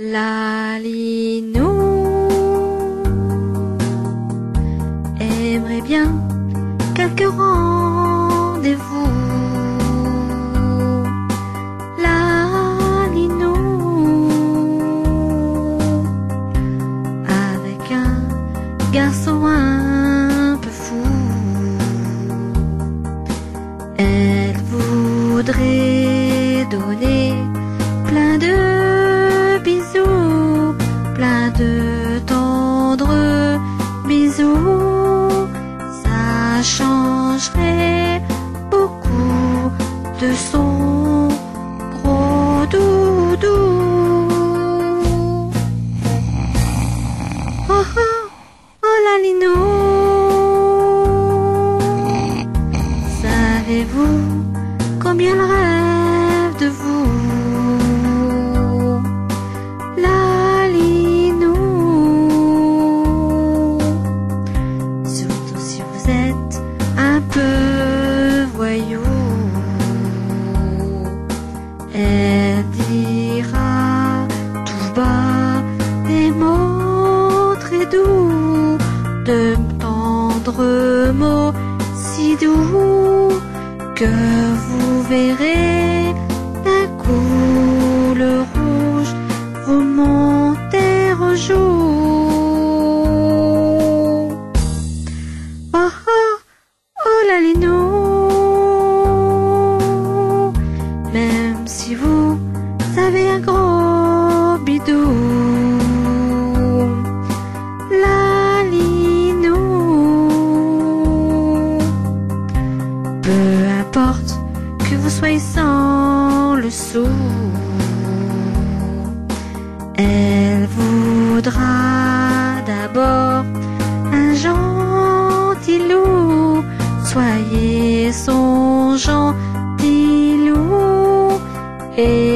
Lalinou aimerait bien quelques rendez-vous. Lalinou avec un garçon un peu fou. Elle voudrait donner plein de bisous, plein de tendres bisous. Ça changerait beaucoup de son gros doudou. Oh oh, oh Lalinou, savez-vous combien elle rêve de vous? Lalinou, surtout si vous êtes un peu voyou. Elle dira tout bas des mots très doux, de tendres mots si doux que vous verrez d'un coup le rouge vous monter aux joues. Oh oh, oh Lalinou, même si vous avez un gros bidou. Lalinou, peu importe que vous soyez sans le sou, elle voudra d'abord un gentil loup. Soyez son gentil loup et